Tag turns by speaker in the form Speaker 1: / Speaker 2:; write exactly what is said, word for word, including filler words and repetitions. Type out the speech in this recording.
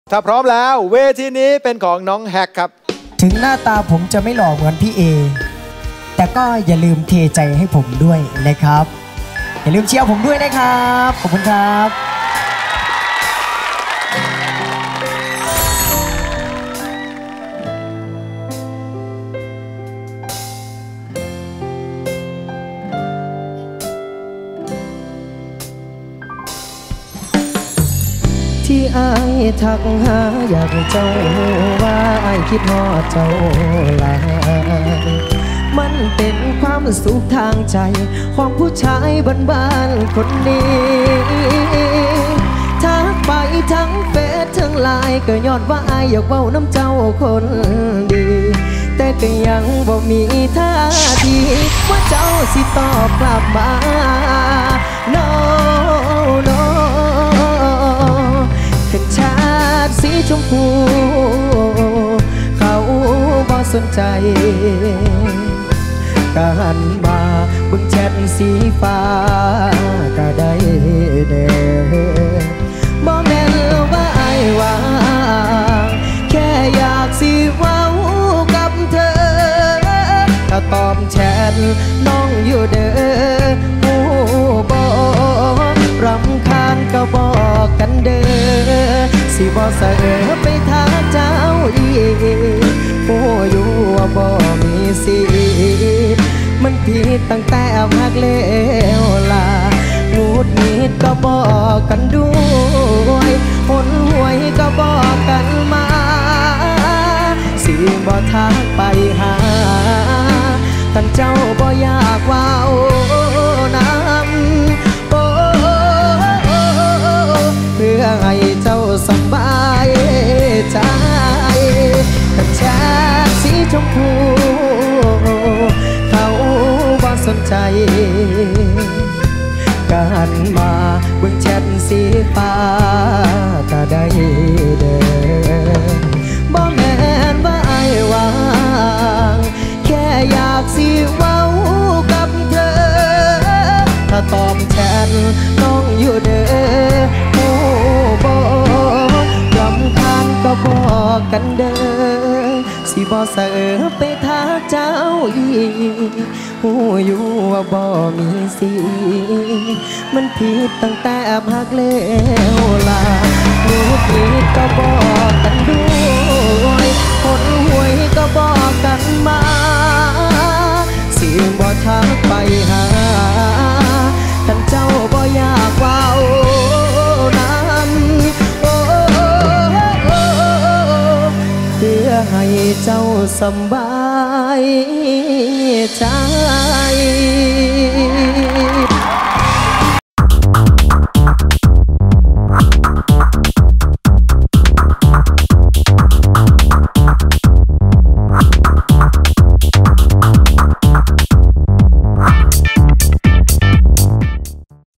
Speaker 1: ถ้าพร้อมแล้วเวทีนี้เป็นของน้องแฮกครับ
Speaker 2: ถึงหน้าตาผมจะไม่หล่อเหมือนพี่เอแต่ก็อย่าลืมเทใจให้ผมด้วยนะครับอย่าลืมเชียร์ผมด้วยนะครับขอบคุณครับ
Speaker 3: ที่อายทักหาอยากให้เจ้าว่าอายคิดฮอดเจ้าหลายมันเป็นความสุขทางใจของผู้ชายบ้านๆคนนี้ทักไปทั้งเฟซทั้งไลน์ก็ย้อนว่าอายอยากเว้าน้ำเจ้าคนดีแต่ก็ยังบ่มีท่าทีว่าเจ้าสิตอบกลับมา no noแค่ชาติสีชมพูเขาบ่สนใจก็หันมาบึงแชทสีฟ้าก็ได้เด้บ่แม่นว่าอายว่างแค่อยากสิเว้ากับเธอถ้าตอบแชทน้องอยู่เด้อผู้บอกรำคาญก็บอกกันเด้อสิบ่เสอไปทางเจ้าอีกผู้อยู่ว่าบ่มีสิทธิ์มันผิดตั้งแต่พักเลวลางูดงิดก็บอกกันด้วยหนหวยก็บอกกันมาสิบ่ทักไปหาท่านเจ้าบ่อยากว่าน้ำเพื่อให้เจ้าสบายใจกับแชทสีชมพูเขาบ่สนใจการมาเบิ่งแชทสีฟ้าก็ได้เด้อบ่แม่นว่าอายว่างแค่อยากสิเว้ากับเธอถ้าตอบแชทน้องอยู่เด้อผู้บอกรำคาญก็บอกกันเด้อสิบ่เสอไปทางเจ้าอีกผู้อยู่ว่าบ่มีสิมันผิดตั้งแต่พักแล้วล่ะลูกผิดก็บอกกันด้วยคนหวยก็บอกกันมาสิบ่ทักไปหาท่านเจ้าบ่อยากเว้าน้ำโอ้เพื่อให้เจ้าสบายใจ